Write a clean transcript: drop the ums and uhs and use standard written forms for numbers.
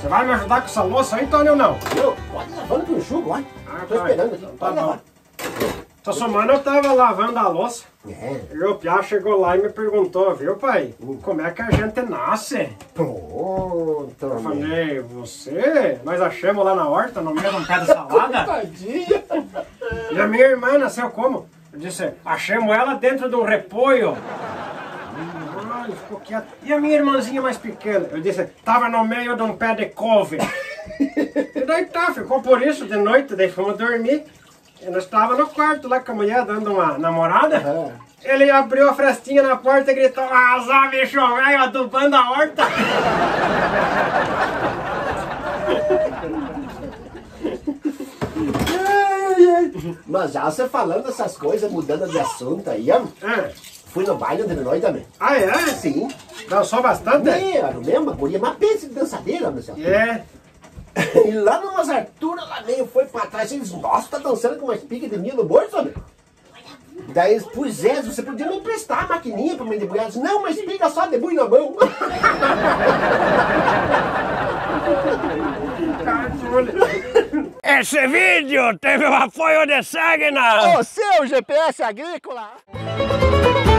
Você vai me ajudar com essa louça aí, Tony, ou não? Eu, pode lavando que eu enxugo, olha. Tô esperando aqui. Tá bom. Essa semana eu tava lavando a louça. E o Piá chegou lá e me perguntou, viu, pai? Como é que a gente nasce? Pronto, Eu falei, você? Nós achamos lá na horta, no meio de um pé de salada. Tadinha. E a minha irmã nasceu como? Eu disse, achamos ela dentro de um repolho. Ai, ficou quieto. E a minha irmãzinha mais pequena? Eu disse, tava no meio de um pé de couve. E daí tá, ficou por isso de noite, daí fomos dormir. E nós estávamos no quarto lá com a mulher dando uma namorada. Ele abriu a frestinha na porta e gritou, azar, bicho velho, adubando a horta. Mas já você falando essas coisas, mudando de assunto aí, ó. Fui no baile de noite também. Ah, é? Sim. Dançou bastante? Era mesmo, guria, mas pensa de dançadeira, meu senhor. E lá numas alturas, lá meio foi pra trás, eles, nossa, tá dançando com uma espiga de milho no bolso, né? Daí eles, pois é, você podia me emprestar a maquininha pra me debulhar? Não, mas espiga só de bui na mão. Esse vídeo teve o apoio de Sagna. O seu GPS agrícola.